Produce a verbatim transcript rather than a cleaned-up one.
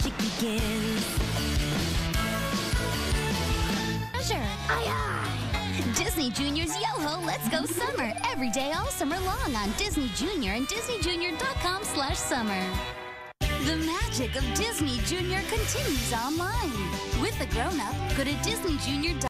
magic begins. Sure. Aye, aye. Disney Junior's Yo-Ho Let's Go Summer. Every day all summer long on Disney Junior and disney junior dot com slash summer. The magic of Disney Junior continues online. With a grown-up, go to disney junior dot com.